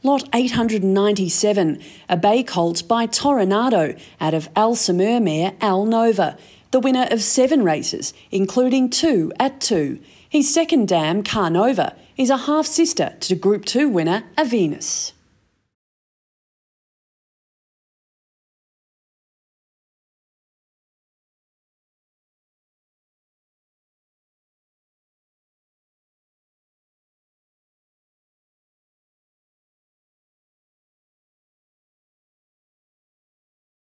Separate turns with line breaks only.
Lot 897, a bay colt by Toronado out of Al Samur mare Al Nova, the winner of 7 races, including 2 at 2. His second dam, Carnova, is a half-sister to Group 2 winner Avenus.